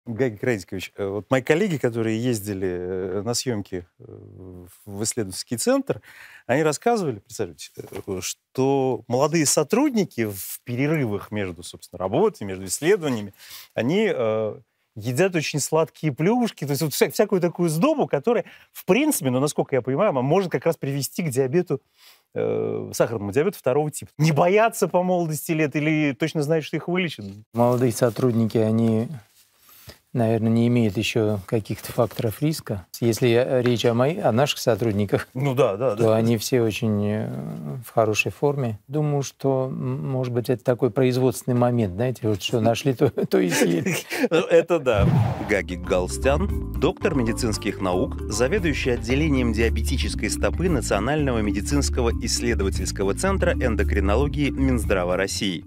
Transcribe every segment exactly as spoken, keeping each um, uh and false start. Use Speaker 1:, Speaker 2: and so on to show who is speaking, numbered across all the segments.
Speaker 1: Георгий Радикович, э, вот мои коллеги, которые ездили э, на съемки э, в исследовательский центр, они рассказывали, представляете, э, что молодые сотрудники в перерывах между, собственно, работой, между исследованиями, они э, едят очень сладкие плюшки, то есть вот вся- всякую такую сдобу, которая, в принципе, ну, насколько я понимаю, она может как раз привести к диабету, э, сахарному диабету второго типа. Не боятся по молодости лет или точно знают, что их вылечат?
Speaker 2: Молодые сотрудники, они, наверное, не имеют еще каких-то факторов риска. Если я- речь о, мои, о наших сотрудниках,
Speaker 1: Ну да, да,
Speaker 2: то
Speaker 1: да.
Speaker 2: они все очень э, в хорошей форме. Думаю, что, м, может быть, это такой производственный момент, знаете, вот что нашли, то, то и съели.
Speaker 1: Ну, это да.
Speaker 3: Гагик Галстян, доктор медицинских наук, заведующий отделением диабетической стопы Национального медицинского исследовательского центра эндокринологии Минздрава России.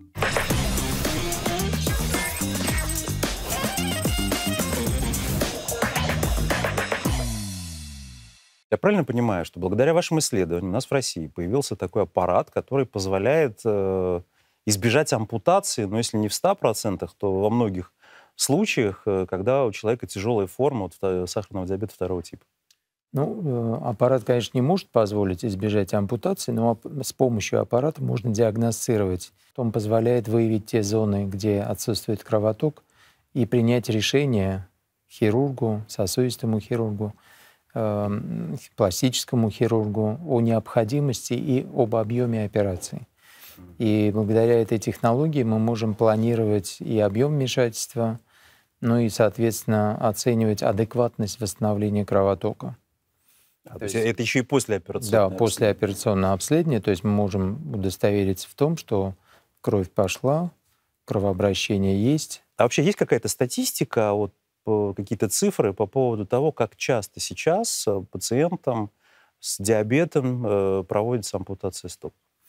Speaker 1: Я правильно понимаю, что благодаря вашим исследованиям у нас в России появился такой аппарат, который позволяет э, избежать ампутации, но если не в ста процентах, то во многих случаях, э, когда у человека тяжелая форма вот, вто- сахарного диабета второго типа.
Speaker 2: Ну, э, аппарат, конечно, не может позволить избежать ампутации, но ап- с помощью аппарата можно диагностировать. Он позволяет выявить те зоны, где отсутствует кровоток, и принять решение хирургу, сосудистому хирургу, эм, пластическому хирургу о необходимости и об объеме операции. И благодаря этой технологии мы можем планировать и объем вмешательства, ну и, соответственно, оценивать адекватность восстановления кровотока.
Speaker 1: А,
Speaker 2: То
Speaker 1: то есть
Speaker 2: есть,
Speaker 1: это еще и послеоперационное
Speaker 2: да, после операционного обследования, то есть мы можем удостовериться в том, что кровь пошла, кровообращение есть.
Speaker 1: А вообще есть какая-то статистика, вот, по- какие-то цифры по поводу того, как часто сейчас э, пациентам с диабетом э, проводится ампутация стоп?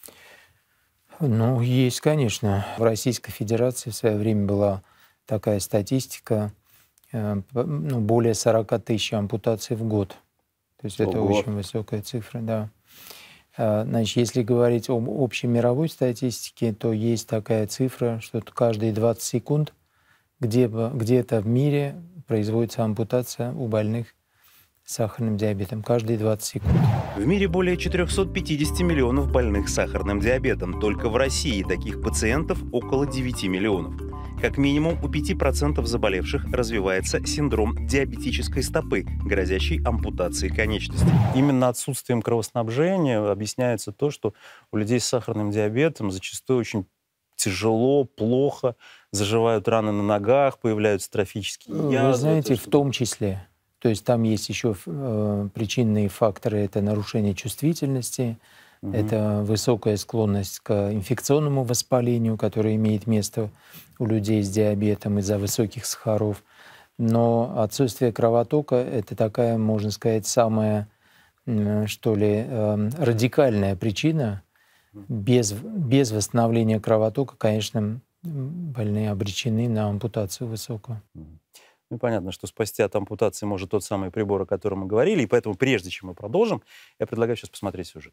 Speaker 2: Ну, есть, конечно. В Российской Федерации в свое время была такая статистика, э, п- ну, более сорок тысяч ампутаций в год. То есть это
Speaker 1: Ого.
Speaker 2: очень высокая цифра, да. А, Значит, если говорить об общей мировой статистике, то есть такая цифра, что т- каждые двадцать секунд где бы- где-то в мире производится ампутация у больных с сахарным диабетом. Каждые двадцать секунд.
Speaker 3: В мире более четырехсот пятидесяти миллионов больных сахарным диабетом. Только в России таких пациентов около девяти миллионов. Как минимум у пяти процентов заболевших развивается синдром диабетической стопы, грозящий ампутацией конечностей.
Speaker 1: Именно отсутствием кровоснабжения объясняется то, что у людей с сахарным диабетом зачастую очень тяжело, плохо, заживают раны на ногах, появляются трофические
Speaker 2: Вы
Speaker 1: язвы.
Speaker 2: знаете,
Speaker 1: то,
Speaker 2: в
Speaker 1: что-
Speaker 2: том числе. То есть там есть еще э, причинные факторы. Это нарушение чувствительности,
Speaker 1: Мгм.
Speaker 2: это высокая склонность к инфекционному воспалению, которое имеет место у людей с диабетом из-за высоких сахаров. Но отсутствие кровотока — это такая, можно сказать, самая, м, что ли, эм, радикальная причина. Без, без восстановления кровотока, конечно, м, больные обречены на ампутацию высокую.
Speaker 1: Мгм. Ну, понятно, что спасти от ампутации может тот самый прибор, о котором мы говорили, и поэтому прежде чем мы продолжим, я предлагаю сейчас посмотреть сюжет.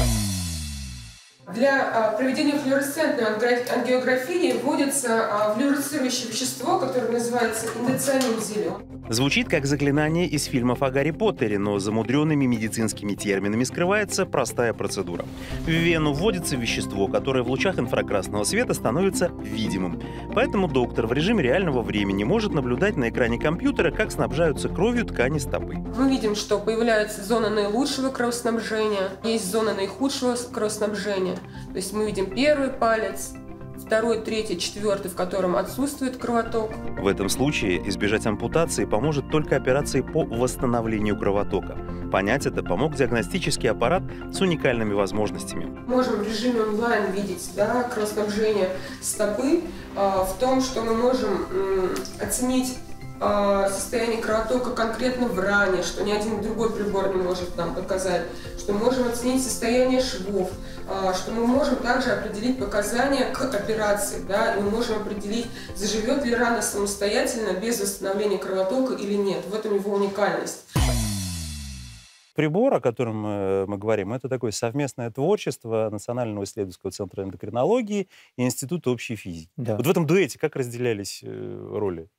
Speaker 4: Для а, проведения флуоресцентной ангра- ангиографии вводится а, флуоресцирующее вещество, которое называется индоцианин зелен.
Speaker 3: Звучит как заклинание из фильмов о Гарри Поттере, но за мудреными медицинскими терминами скрывается простая процедура. В вену вводится вещество, которое в лучах инфракрасного света становится видимым. Поэтому доктор в режиме реального времени может наблюдать на экране компьютера, как снабжаются кровью ткани стопы.
Speaker 4: Мы видим, что появляется зона наилучшего кровоснабжения, есть зона наихудшего с- кровоснабжения. То есть мы видим первый палец, второй, третий, четвертый, в котором отсутствует кровоток.
Speaker 3: В этом случае избежать ампутации поможет только операции по восстановлению кровотока. Понять это помог диагностический аппарат с уникальными возможностями.
Speaker 4: Можем в режиме онлайн видеть, да, кровоснабжение стопы а, в том, что мы можем м, оценить а, состояние кровотока конкретно в ране, что ни один другой прибор не может нам показать, что мы можем оценить состояние швов, а, что мы можем также определить показания к операции, да, и мы можем определить, заживет ли рана самостоятельно без восстановления кровотока или нет. В этом его уникальность.
Speaker 1: Прибор, о котором э, мы говорим, это такое совместное творчество Национального исследовательского центра эндокринологии и Института общей физики.
Speaker 2: Да.
Speaker 1: Вот в этом дуэте как разделялись э, роли?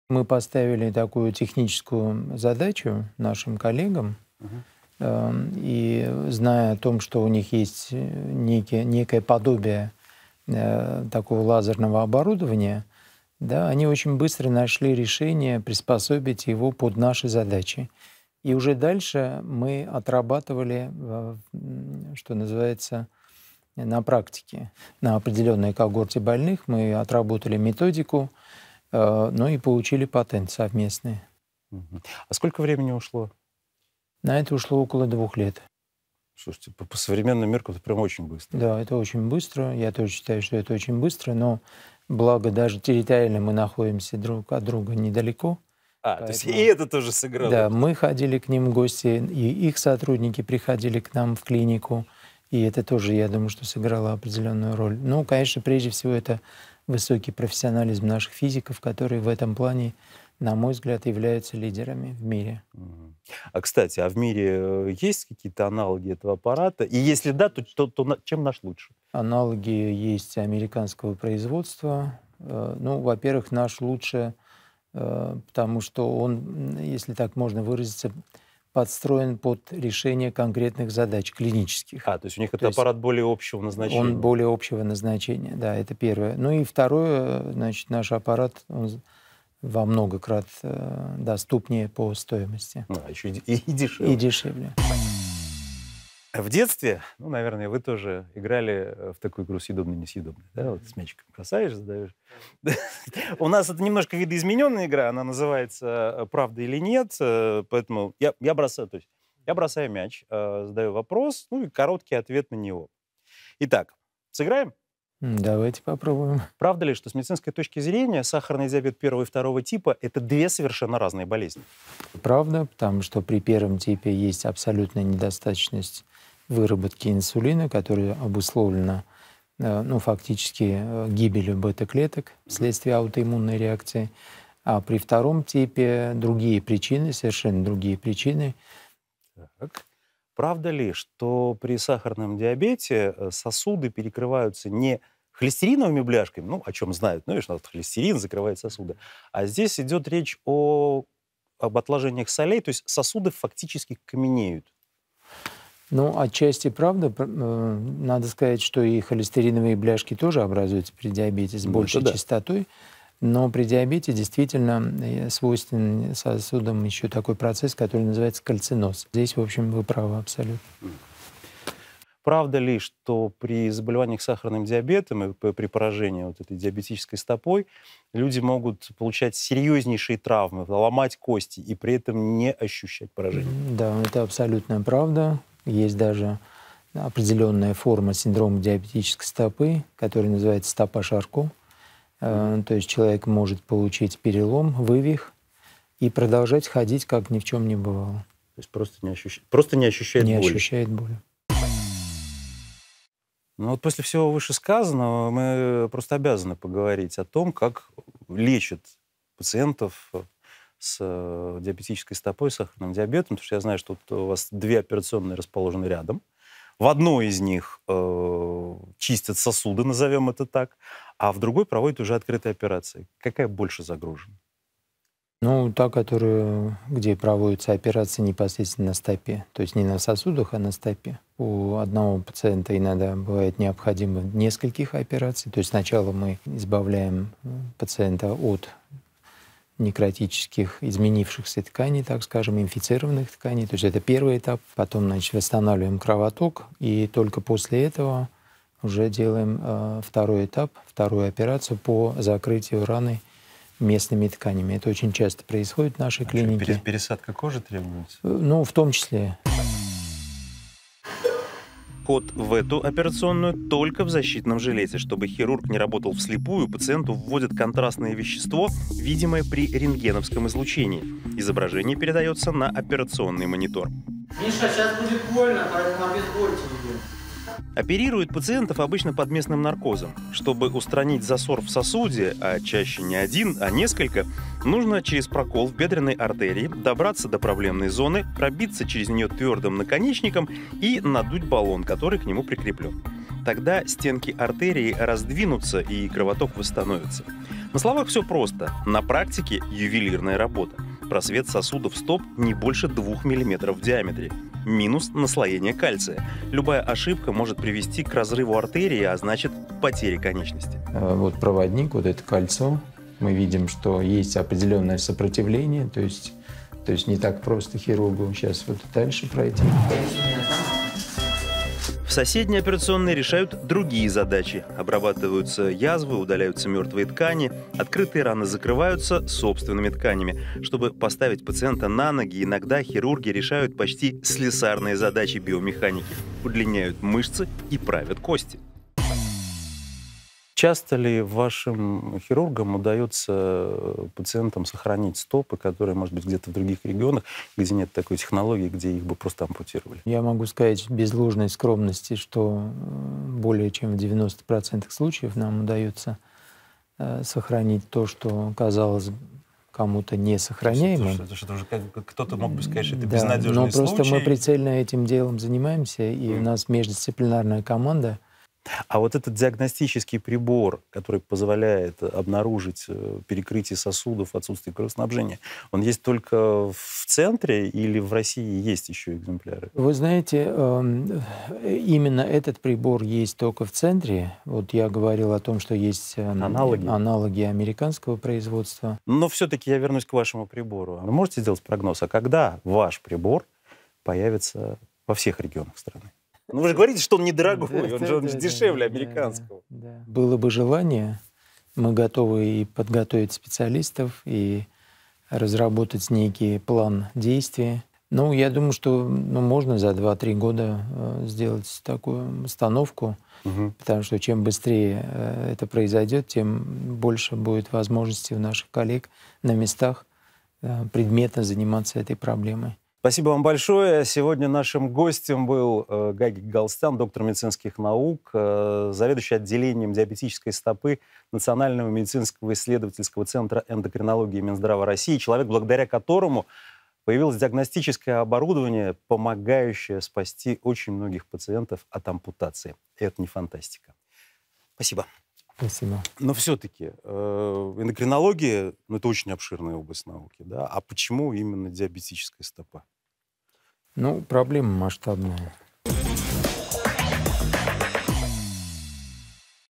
Speaker 2: Мы поставили такую техническую задачу нашим коллегам, uh-huh. и зная о том, что у них есть некие, некое подобие такого лазерного оборудования, да, они очень быстро нашли решение приспособить его под наши задачи. И уже дальше мы отрабатывали, что называется, на практике. На определенной когорте больных мы отработали методику, ну и получили патент совместный.
Speaker 1: А сколько времени ушло?
Speaker 2: На это ушло около двух лет.
Speaker 1: Слушайте, по, по современным меркам это прям очень быстро.
Speaker 2: Да, это очень быстро. Я тоже считаю, что это очень быстро, но благо даже территориально мы находимся друг от друга недалеко.
Speaker 1: А, поэтому... то есть и это тоже сыграло?
Speaker 2: Да, мы ходили к ним в гости, и их сотрудники приходили к нам в клинику, и это тоже, я думаю, что сыграло определенную роль. Ну, конечно, прежде всего это высокий профессионализм наших физиков, которые в этом плане, на мой взгляд, являются лидерами в мире.
Speaker 1: А, кстати, а в мире есть какие-то аналоги этого аппарата? И если да, то, то, то чем наш лучше?
Speaker 2: Аналоги есть американского производства. Ну, во-первых, наш лучше, потому что он, если так можно выразиться, подстроен под решение конкретных задач клинических.
Speaker 1: А, то есть у них то это аппарат более общего назначения?
Speaker 2: Он более общего назначения, да, это первое. Ну и второе, значит, наш аппарат, он во много крат э, доступнее по стоимости.
Speaker 1: А, еще и, и дешевле.
Speaker 2: И дешевле.
Speaker 1: В детстве, ну, наверное, вы тоже играли в такую игру съедобно-несъедобно, да? Вот с мячиком бросаешь, задаешь. У нас это немножко видоизмененная игра, она называется «Правда или нет», поэтому я, я бросаю, то есть я бросаю мяч, задаю вопрос, ну и короткий ответ на него. Итак, сыграем?
Speaker 2: Давайте попробуем.
Speaker 1: Правда ли, что с медицинской точки зрения сахарный диабет первого и второго типа – это две совершенно разные болезни?
Speaker 2: Правда, потому что при первом типе есть абсолютная недостаточность выработки инсулина, которая обусловлена, ну, фактически гибелью бета-клеток вследствие аутоиммунной реакции. А при втором типе другие причины, совершенно другие причины.
Speaker 1: Так. Правда ли, что при сахарном диабете сосуды перекрываются не холестериновыми бляшками, ну, о чем знают, ну, и что холестерин закрывает сосуды, а здесь идет речь о, об отложениях солей, то есть сосуды фактически каменеют?
Speaker 2: Ну, отчасти правда. Надо сказать, что и холестериновые бляшки тоже образуются при диабете с большей
Speaker 1: да.
Speaker 2: частотой. Но при диабете действительно свойственен сосудам еще такой процесс, который называется кальциноз. Здесь, в общем, вы правы абсолютно.
Speaker 1: Правда ли, что при заболеваниях сахарным диабетом и при поражении вот этой диабетической стопой люди могут получать серьезнейшие травмы, ломать кости и при этом не ощущать поражения?
Speaker 2: Да, это абсолютная правда. Есть даже определенная форма синдрома диабетической стопы, которая называется стопа Шарко. То есть человек может получить перелом, вывих и продолжать ходить, как ни в чем не бывало.
Speaker 1: То есть просто не, ощущ... просто не ощущает
Speaker 2: не
Speaker 1: боли?
Speaker 2: Не ощущает боли.
Speaker 1: Ну вот после всего вышесказанного мы просто обязаны поговорить о том, как лечат пациентов с диабетической стопой, с сахарным диабетом, потому что я знаю, что вот у вас две операционные расположены рядом. В одной из них э, чистят сосуды, назовем это так, а в другой проводят уже открытые операции. Какая больше загружена?
Speaker 2: Ну, та, которая, где проводятся операции непосредственно на стопе. То есть не на сосудах, а на стопе. У одного пациента иногда бывает необходимо нескольких операций. То есть сначала мы избавляем пациента от некротических, изменившихся тканей, так скажем, инфицированных тканей. То есть это первый этап. Потом, значит, восстанавливаем кровоток. И только после этого уже делаем э, второй этап, вторую операцию по закрытию раны местными тканями. Это очень часто происходит в нашей
Speaker 1: а
Speaker 2: клинике.
Speaker 1: Что, пересадка кожи требуется?
Speaker 2: Ну, в том числе.
Speaker 3: Ход в эту операционную только в защитном жилете. Чтобы хирург не работал вслепую, пациенту вводят контрастное вещество, видимое при рентгеновском излучении. Изображение передается на операционный монитор.
Speaker 5: Миша, сейчас будет больно, поэтому обезбольте ее.
Speaker 3: Оперируют пациентов обычно под местным наркозом. Чтобы устранить засор в сосуде, а чаще не один, а несколько, нужно через прокол в бедренной артерии добраться до проблемной зоны, пробиться через нее твердым наконечником и надуть баллон, который к нему прикреплен. Тогда стенки артерии раздвинутся и кровоток восстановится. На словах все просто, на практике ювелирная работа. Просвет сосудов стоп не больше двух миллиметров в диаметре. Минус наслоение кальция. Любая ошибка может привести к разрыву артерии, а значит потере конечности.
Speaker 2: Вот проводник, вот это кольцо. Мы видим, что есть определенное сопротивление, то есть, то есть не так просто хирургу сейчас вот дальше пройти.
Speaker 3: В соседней операционной решают другие задачи. Обрабатываются язвы, удаляются мертвые ткани, открытые раны закрываются собственными тканями. Чтобы поставить пациента на ноги, иногда хирурги решают почти слесарные задачи биомеханики. Удлиняют мышцы и правят кости.
Speaker 1: Часто ли вашим хирургам удается пациентам сохранить стопы, которые, может быть, где-то в других регионах, где нет такой технологии, где их бы просто ампутировали?
Speaker 2: Я могу сказать без ложной скромности, что более чем в девяноста процентах случаев нам удается сохранить то, что казалось кому-то несохраняемым.
Speaker 1: Это, это, это уже как, кто-то мог бы сказать, что это
Speaker 2: да,
Speaker 1: безнадежный
Speaker 2: но
Speaker 1: случай.
Speaker 2: просто мы прицельно этим делом занимаемся, и mm. у нас междисциплинарная команда.
Speaker 1: А вот этот диагностический прибор, который позволяет обнаружить перекрытие сосудов, отсутствие кровоснабжения, он есть только в центре или в России есть еще экземпляры?
Speaker 2: Вы знаете, именно этот прибор есть только в центре. Вот я говорил о том, что есть аналоги, аналоги американского производства.
Speaker 1: Но все-таки я вернусь к вашему прибору. Вы можете сделать прогноз, а когда ваш прибор появится во всех регионах страны? Ну, вы же говорите, что он недорогой, он же, он же дешевле американского.
Speaker 2: Да, да. Было бы желание, мы готовы и подготовить специалистов, и разработать некий план действий. Ну, я думаю, что ну, можно за два-три года э, сделать такую установку, угу. потому что чем быстрее э, это произойдет, тем больше будет возможностей у наших коллег на местах э, предметно заниматься этой проблемой.
Speaker 1: Спасибо вам большое. Сегодня нашим гостем был э, Гагик Галстян, доктор медицинских наук, э, заведующий отделением диабетической стопы Национального медицинского исследовательского центра эндокринологии Минздрава России, человек, благодаря которому появилось диагностическое оборудование, помогающее спасти очень многих пациентов от ампутации. И это не фантастика. Спасибо.
Speaker 2: Спасибо.
Speaker 1: Но все-таки э, эндокринология, ну, это очень обширная область науки, да? А почему именно диабетическая стопа?
Speaker 2: Ну, проблема масштабная.